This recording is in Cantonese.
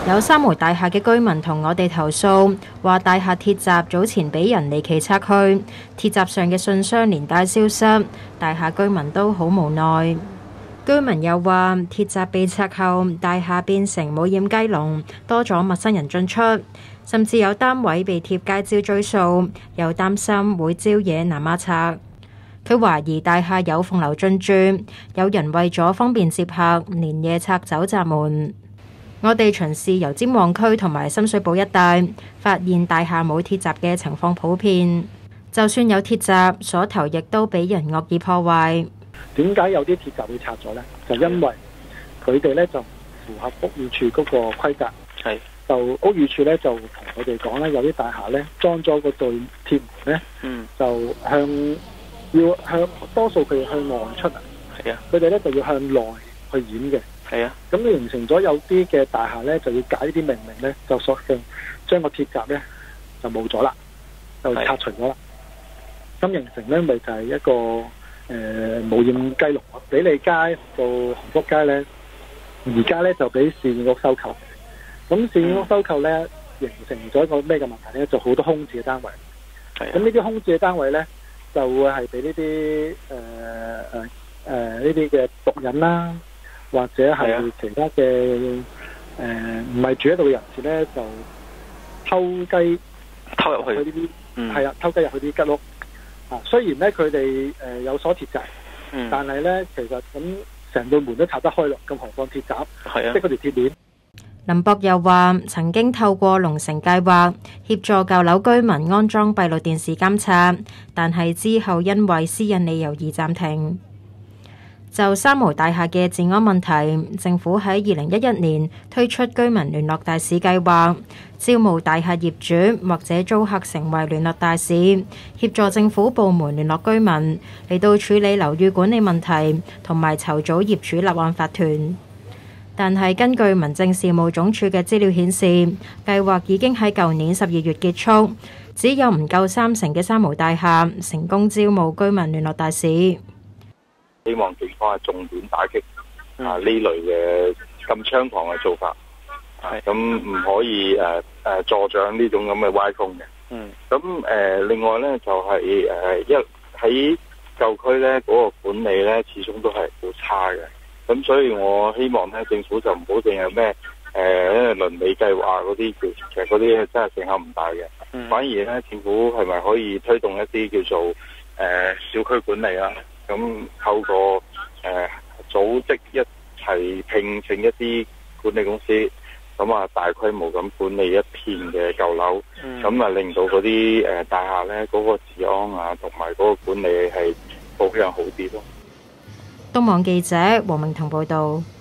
有三無大廈嘅居民同我哋投訴，話大廈鐵閘早前俾人離奇拆去，鐵閘上嘅信箱連帶消失，大廈居民都好無奈。居民又話鐵閘被拆後，大廈變成冇掩雞籠，多咗陌生人進出，甚至有單位被貼街招追數，又擔心會招惹南丫賊。佢懷疑大廈有鳳樓進駐，有人為咗方便接客，連夜拆走閘門。我哋巡視油尖旺區同埋深水埗一帶，發現大廈冇鐵閘嘅情況普遍。就算有鐵閘，鎖頭亦都俾人惡意破壞。 點解有啲鐵閘會拆咗呢？就因為佢哋呢就符合屋宇署嗰個規格。係，就屋宇署呢就同我哋講呢，有啲大廈呢裝咗個對鐵門呢，就要向多數佢向外出啊。係啊，佢哋呢就要向內去掩嘅。係啊，咁形成咗有啲嘅大廈呢，就要解呢啲命令呢，就索性將個鐵閘呢就冇咗啦，就拆除咗啦。咁形成呢，咪就係一個冇掩雞籠。比利街到鴻福街呢，而家呢就俾市建局收購。咁市建局收購呢，形成咗一個咩嘅問題呢？就好多空置嘅單位。咁呢啲空置嘅單位呢，就會係俾呢啲嘅毒癮啦。或者係其他嘅唔係住喺度嘅人士咧，就偷入去呢啲，係啊，偷雞入去啲吉屋啊。雖然咧佢哋有鎖鐵閘，但係咧其實咁成道門都拆得開咯，更何況鐵閘，即係嗰條鐵鏈。 林博又話：曾經透過龍城計劃協助舊樓居民安裝閉路電視監察，但係之後因為私隱理由而暫停。就三無大廈嘅治安問題，政府喺2011年推出居民聯絡大使計劃，招募大廈業主或者租客成為聯絡大使，協助政府部門聯絡居民嚟到處理樓宇管理問題，同埋籌組業主立案法團。但係根據民政事務總署嘅資料顯示，計劃已經喺舊年12月結束，只有唔夠30%嘅三無大廈成功招募居民聯絡大使。 希望警方係重點打擊呢類嘅咁猖狂嘅做法，咁唔可以助長呢種咁嘅歪風嘅。咁另外咧就係喺舊區咧嗰個管理咧始終都係好差嘅，咁所以我希望咧政府就唔好淨係咩鄰里計劃嗰啲，其實嗰啲真係成效唔大嘅。反而咧政府係咪可以推動一啲叫做小區管理啊？咁透過組織一齊聘請一啲管理公司，咁啊大規模咁管理一片嘅舊樓，咁啊令到嗰啲大廈咧嗰個治安啊同埋嗰個管理係保養好啲咯。 東網記者黃明彤報道。